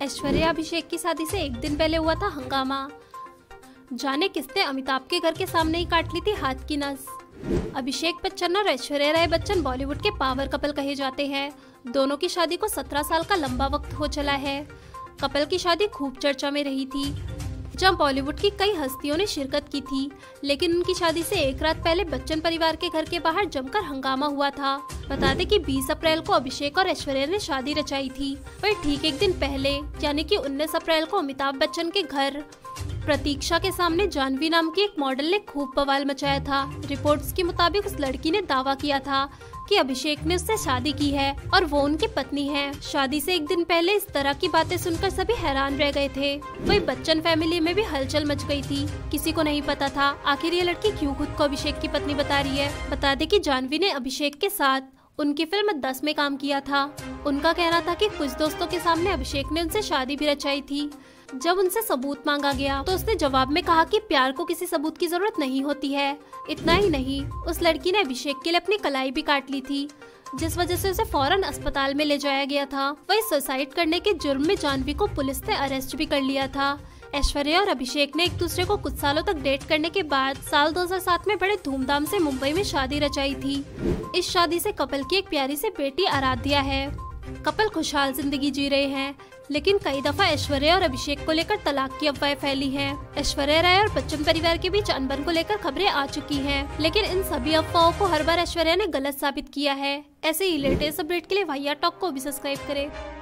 ऐश्वर्या अभिषेक की शादी से एक दिन पहले हुआ था हंगामा। जाने किसने अमिताभ के घर के सामने ही काट ली थी हाथ की नस। अभिषेक बच्चन और ऐश्वर्या राय बच्चन बॉलीवुड के पावर कपल कहे जाते हैं। दोनों की शादी को 17 साल का लंबा वक्त हो चला है। कपल की शादी खूब चर्चा में रही थी, जब बॉलीवुड की कई हस्तियों ने शिरकत की थी। लेकिन उनकी शादी से एक रात पहले बच्चन परिवार के घर के बाहर जमकर हंगामा हुआ था। बता दें कि 20 अप्रैल को अभिषेक और ऐश्वर्या ने शादी रचाई थी। वही ठीक एक दिन पहले यानी कि 19 अप्रैल को अमिताभ बच्चन के घर प्रतीक्षा के सामने जानवी नाम की एक मॉडल ने खूब बवाल मचाया था। रिपोर्ट्स के मुताबिक उस लड़की ने दावा किया था कि अभिषेक ने उससे शादी की है और वो उनकी पत्नी है। शादी से एक दिन पहले इस तरह की बातें सुनकर सभी हैरान रह गए थे। वही बच्चन फैमिली में भी हलचल मच गई थी। किसी को नहीं पता था आखिर ये लड़की क्यों खुद को अभिषेक की पत्नी बता रही है। बता दें कि जानवी ने अभिषेक के साथ उनकी फिल्म 10 में काम किया था। उनका कहना था कि कुछ दोस्तों के सामने अभिषेक ने उनसे शादी भी रचाई थी। जब उनसे सबूत मांगा गया तो उसने जवाब में कहा कि प्यार को किसी सबूत की जरूरत नहीं होती है। इतना ही नहीं, उस लड़की ने अभिषेक के लिए अपनी कलाई भी काट ली थी, जिस वजह से उसे फौरन अस्पताल में ले जाया गया था। वही सुसाइड करने के जुर्म में जानवी को पुलिस ने अरेस्ट भी कर लिया था। ऐश्वर्या और अभिषेक ने एक दूसरे को कुछ सालों तक डेट करने के बाद साल 2007 में बड़े धूमधाम से मुंबई में शादी रचाई थी। इस शादी से कपल की एक प्यारी सी बेटी आराध्या है। कपल खुशहाल जिंदगी जी रहे हैं, लेकिन कई दफा ऐश्वर्या और अभिषेक को लेकर तलाक की अफवाहें फैली हैं। ऐश्वर्या राय और बच्चन परिवार के बीच अनबन को लेकर खबरें आ चुकी हैं, लेकिन इन सभी अफवाहों को हर बार ऐश्वर्या ने गलत साबित किया है। ऐसे ही लेटेस्ट अपडेट के लिए वाहियात टॉक को भी सब्सक्राइब करें।